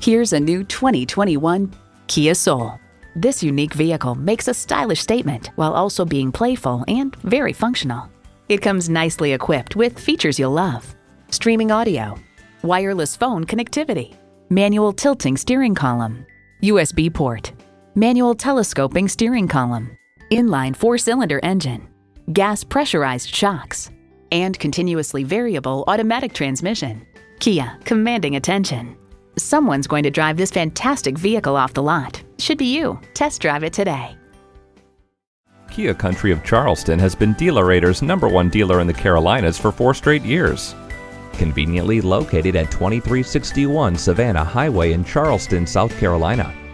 Here's a new 2021 Kia Soul. This unique vehicle makes a stylish statement while also being playful and very functional. It comes nicely equipped with features you'll love: streaming audio, wireless phone connectivity, manual tilting steering column, USB port, manual telescoping steering column, inline 4-cylinder engine, gas pressurized shocks, and continuously variable automatic transmission. Kia, commanding attention. Someone's going to drive this fantastic vehicle off the lot. Should be you. Test drive it today. Kia Country of Charleston has been Dealer Rater's #1 dealer in the Carolinas for 4 straight years. Conveniently located at 2361 Savannah Highway in Charleston, South Carolina.